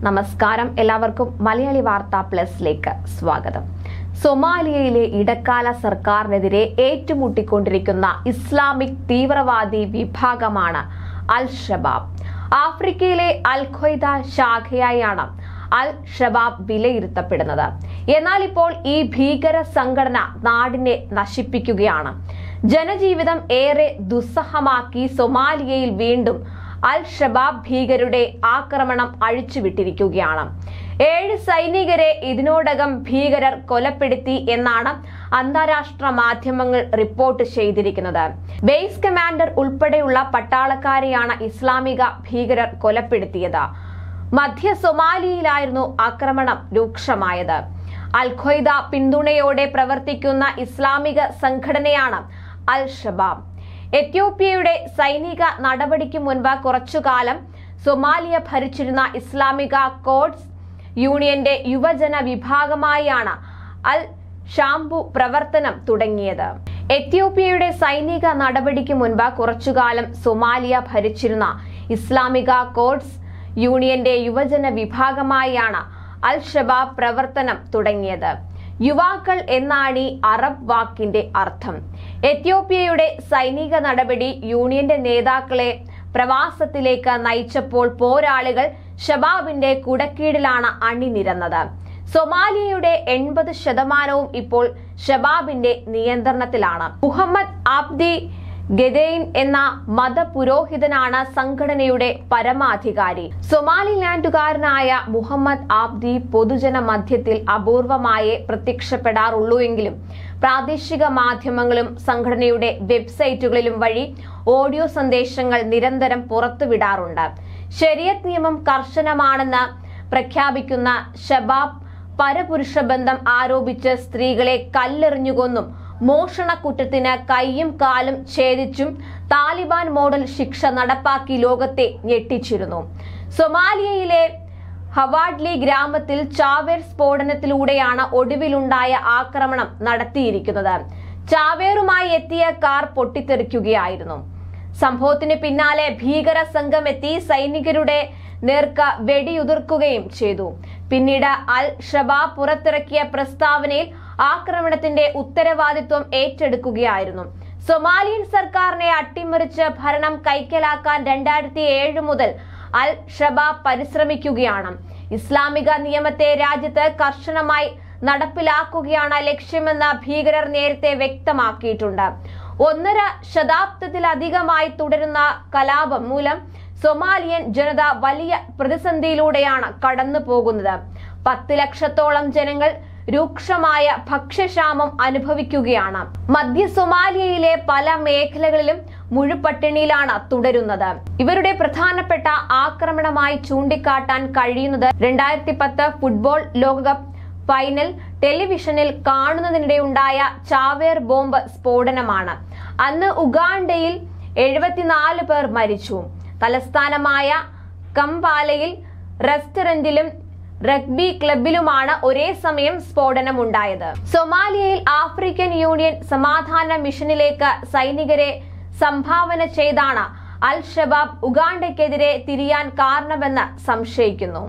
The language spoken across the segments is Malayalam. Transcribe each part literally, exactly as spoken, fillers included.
നമസ്കാരം, എല്ലാവർക്കും മലയാളി വാർത്താ പ്ലസിലേക്ക് സ്വാഗതം. സൊമാലിയയിലെ ഇടക്കാല സർക്കാരിനെതിരെ ഏറ്റുമുട്ടിക്കൊണ്ടിരിക്കുന്ന ഇസ്ലാമിക് തീവ്രവാദി വിഭാഗമാണ് അൽ ഷബാബ്. ആഫ്രിക്കയിലെ അൽ ഖ്വയ്ദ ശാഖയായാണ് അൽ ഷബാബ് വിലയിരുത്തപ്പെടുന്നത്. എന്നാൽ ഇപ്പോൾ ഈ ഭീകര സംഘടന നാടിനെ നശിപ്പിക്കുകയാണ്. ജനജീവിതം ഏറെ ദുസ്സഹമാക്കി സൊമാലിയയിൽ വീണ്ടും അൽ ഷബാബ് ഭീകരരുടെ ആക്രമണം അഴിച്ചുവിട്ടിരിക്കുകയാണ്. ഏഴ് സൈനികരെ ഇതിനോടകം ഭീകരർ കൊലപ്പെടുത്തി എന്നാണ് അന്താരാഷ്ട്ര മാധ്യമങ്ങൾ റിപ്പോർട്ട് ചെയ്തിരിക്കുന്നത്. ബേസ് കമാൻഡർ ഉൾപ്പെടെയുള്ള പട്ടാളക്കാരെയാണ് ഇസ്ലാമിക ഭീകരർ കൊലപ്പെടുത്തിയത്. മധ്യ സൊമാലിയയിലായിരുന്നു ആക്രമണം രൂക്ഷമായത്. അൽ ഖ്വയ്ദ പിന്തുണയോടെ പ്രവർത്തിക്കുന്ന ഇസ്ലാമിക സംഘടനയാണ് അൽ ഷബാബ്. എത്യോപ്യയുടെ സൈനിക നടപടിക്ക് മുൻപ് കുറച്ചുകാലം സൊമാലിയ ഭരിച്ചിരുന്ന ഇസ്ലാമിക കോഡ്സ് യൂണിയന്റെ യുവജന വിഭാഗമായാണ് അൽ ഷാംബു പ്രവർത്തനം തുടങ്ങിയത്. എത്യോപ്യയുടെ സൈനിക നടപടിക്ക് മുൻപ് കുറച്ചുകാലം സൊമാലിയ ഭരിച്ചിരുന്ന ഇസ്ലാമിക കോഡ്സ് യൂണിയന്റെ യുവജന വിഭാഗമായാണ് അൽ ഷബാബ് പ്രവർത്തനം തുടങ്ങിയത്. യുവാക്കൾ എന്നാണ് ഈ അറബ് വാക്കിന്റെ അർത്ഥം. എത്യോപ്യയുടെ സൈനിക നടപടി യൂണിയന്റെ നേതാക്കളെ പ്രവാസത്തിലേക്ക് നയിച്ചപ്പോൾ പോരാളികൾ ഷബാബിന്റെ കുടക്കീഴിലാണ് അണിനിരന്നത്. സൊമാലിയയുടെ എൺപത് ശതമാനവും ഇപ്പോൾ ഷബാബിന്റെ നിയന്ത്രണത്തിലാണ്. മുഹമ്മദ് ആബ്ദി ഗെദെയിൻ എന്ന മതപുരോഹിതനാണ് സംഘടനയുടെ പരമാധികാരി. സൊമാലിലാൻഡുകാരനായ മുഹമ്മദ് ആബ്ദി പൊതുജന മധ്യത്തിൽ അപൂർവമായേ പ്രത്യക്ഷപ്പെടാറുള്ളൂ എങ്കിലും പ്രാദേശിക മാധ്യമങ്ങളും സംഘടനയുടെ വെബ്സൈറ്റുകളിലും വഴി ഓഡിയോ സന്ദേശങ്ങൾ നിരന്തരം പുറത്തുവിടാറുണ്ട്. ശരിയത്ത് നിയമം കർശനമാണെന്ന് പ്രഖ്യാപിക്കുന്ന ഷബാബ് പരപുരുഷ ബന്ധം ആരോപിച്ച് സ്ത്രീകളെ കല്ലെറിഞ്ഞുകൊന്നും മോഷണക്കുറ്റത്തിന് കൈയും കാലും ഛേദിച്ചും താലിബാൻ മോഡൽ ശിക്ഷ നടപ്പാക്കി ലോകത്തെ ഞെട്ടിച്ചിരുന്നു. സൊമാലിയയിലെ ഹവാഡ്ലി ഗ്രാമത്തിൽ ചാവേർ സ്ഫോടനത്തിലൂടെയാണ് ഒടുവിലുണ്ടായ ആക്രമണം നടത്തിയിരിക്കുന്നത്. ചാവേറുമായി എത്തിയ കാർ പൊട്ടിത്തെറിക്കുകയായിരുന്നു. സംഭവത്തിന് പിന്നാലെ ഭീകര സംഘം എത്തി സൈനികരുടെ നേർക്ക വെടിയുതിർക്കുകയും ചെയ്തു. പിന്നീട് അൽ ഷബാബ് പുറത്തിറക്കിയ പ്രസ്താവനയിൽ ആക്രമണത്തിന്റെ ഉത്തരവാദിത്വം ഏറ്റെടുക്കുകയായിരുന്നു. സൊമാലിയൻ സർക്കാരിനെ അട്ടിമറിച്ച് ഭരണം കൈക്കലാക്കാൻ രണ്ടായിരത്തി ഏഴ് മുതൽ അൽ ഷബാബ് പരിശ്രമിക്കുകയാണ്. ഇസ്ലാമിക നിയമത്തെ രാജ്യത്ത് കർശനമായി നടപ്പിലാക്കുകയാണ് ലക്ഷ്യമെന്ന് ഭീകരർ നേരത്തെ വ്യക്തമാക്കിയിട്ടുണ്ട്. ഒന്നര ശതാബ്ദത്തിലധികമായി തുടരുന്ന കലാപം മൂലം സൊമാലിയൻ ജനത വലിയ പ്രതിസന്ധിയിലൂടെയാണ് കടന്നു പോകുന്നത്. പത്ത് ലക്ഷത്തോളം ജനങ്ങൾ രൂക്ഷമായ ഭക്ഷ്യക്ഷാമം അനുഭവിക്കുകയാണ്. മധ്യ സൊമാലിയയിലെ പല മേഖലകളിലും മുഴുപട്ടിണിയിലാണ് തുടരുന്നത്. ഇവരുടെ പ്രധാനപ്പെട്ട ആക്രമണമായി ചൂണ്ടിക്കാട്ടാൻ കഴിയുന്നത് രണ്ടായിരത്തി പത്ത് ഫുട്ബോൾ ലോകകപ്പ് ഫൈനൽ ടെലിവിഷനിൽ കാണുന്നതിനിടെയുണ്ടായ ചാവേർ ബോംബ് സ്ഫോടനമാണ്. അന്ന് ഉഗാണ്ടയിൽ എഴുപത്തിനാല് പേർ മരിച്ചു. തലസ്ഥാനമായ കംപാലയിൽ റെസ്റ്റോറന്റിലും റഗ്ബി ക്ലബിലുമാണ് ഒരേ സമയം സ്ഫോടനമുണ്ടായത്. സൊമാലിയയിൽ ആഫ്രിക്കൻ യൂണിയൻ സമാധാന മിഷനിലേക്ക് സൈനികരെ സംഭാവന ചെയ്താണ് അൽ ഷബാബ് ഉഗാണ്ടയ്ക്കെതിരെ തിരിയാൻ കാരണമെന്ന് സംശയിക്കുന്നു.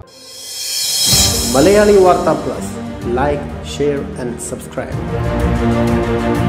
മലയാളി വാർത്താ plus, like, share and subscribe.